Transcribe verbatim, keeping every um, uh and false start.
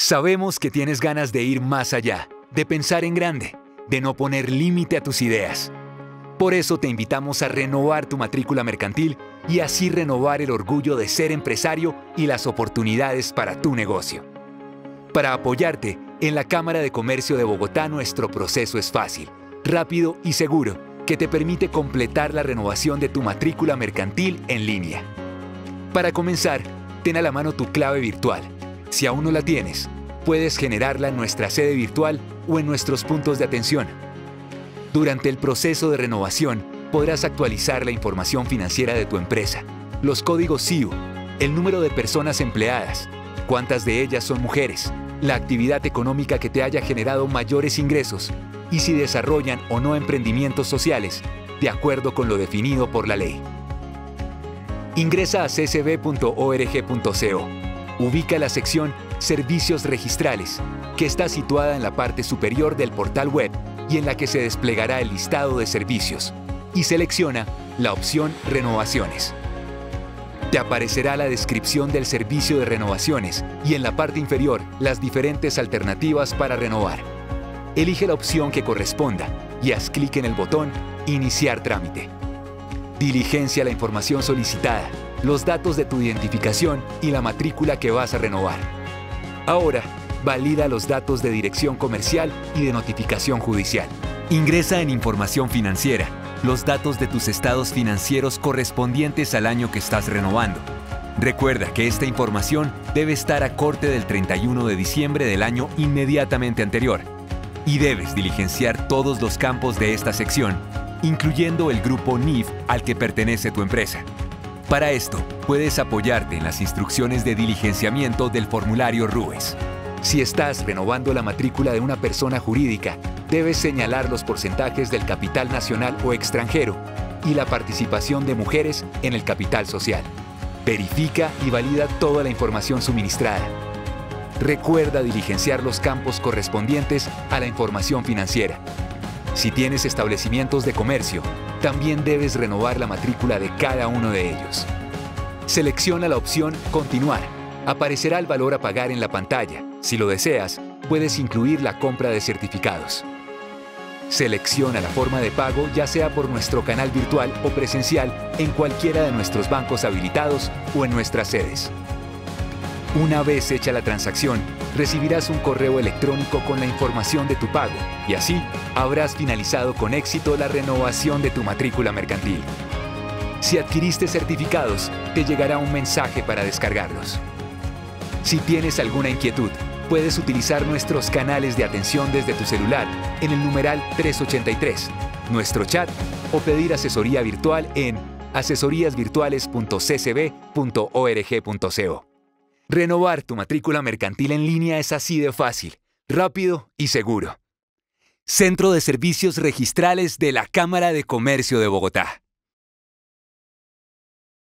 Sabemos que tienes ganas de ir más allá, de pensar en grande, de no poner límite a tus ideas. Por eso te invitamos a renovar tu matrícula mercantil y así renovar el orgullo de ser empresario y las oportunidades para tu negocio. Para apoyarte, en la Cámara de Comercio de Bogotá nuestro proceso es fácil, rápido y seguro, que te permite completar la renovación de tu matrícula mercantil en línea. Para comenzar, ten a la mano tu clave virtual. Si aún no la tienes, puedes generarla en nuestra sede virtual o en nuestros puntos de atención. Durante el proceso de renovación, podrás actualizar la información financiera de tu empresa, los códigos C I U, el número de personas empleadas, cuántas de ellas son mujeres, la actividad económica que te haya generado mayores ingresos y si desarrollan o no emprendimientos sociales, de acuerdo con lo definido por la ley. Ingresa a c c b punto org punto co. Ubica la sección Servicios Registrales, que está situada en la parte superior del portal web y en la que se desplegará el listado de servicios, y selecciona la opción Renovaciones. Te aparecerá la descripción del servicio de renovaciones y en la parte inferior las diferentes alternativas para renovar. Elige la opción que corresponda y haz clic en el botón Iniciar trámite. Diligencia la información solicitada, los datos de tu identificación y la matrícula que vas a renovar. Ahora, valida los datos de dirección comercial y de notificación judicial. Ingresa en Información Financiera los datos de tus estados financieros correspondientes al año que estás renovando. Recuerda que esta información debe estar a corte del treinta y uno de diciembre del año inmediatamente anterior. Y debes diligenciar todos los campos de esta sección, incluyendo el grupo N I F al que pertenece tu empresa. Para esto, puedes apoyarte en las instrucciones de diligenciamiento del formulario RUES. Si estás renovando la matrícula de una persona jurídica, debes señalar los porcentajes del capital nacional o extranjero y la participación de mujeres en el capital social. Verifica y valida toda la información suministrada. Recuerda diligenciar los campos correspondientes a la información financiera. Si tienes establecimientos de comercio, también debes renovar la matrícula de cada uno de ellos. Selecciona la opción Continuar. Aparecerá el valor a pagar en la pantalla. Si lo deseas, puedes incluir la compra de certificados. Selecciona la forma de pago, ya sea por nuestro canal virtual o presencial en cualquiera de nuestros bancos habilitados o en nuestras sedes. Una vez hecha la transacción, recibirás un correo electrónico con la información de tu pago y así habrás finalizado con éxito la renovación de tu matrícula mercantil. Si adquiriste certificados, te llegará un mensaje para descargarlos. Si tienes alguna inquietud, puedes utilizar nuestros canales de atención desde tu celular en el numeral tres ochenta y tres, nuestro chat o pedir asesoría virtual en asesorías virtuales punto c c b punto org punto co. Renovar tu matrícula mercantil en línea es así de fácil, rápido y seguro. Centro de Servicios Registrales de la Cámara de Comercio de Bogotá.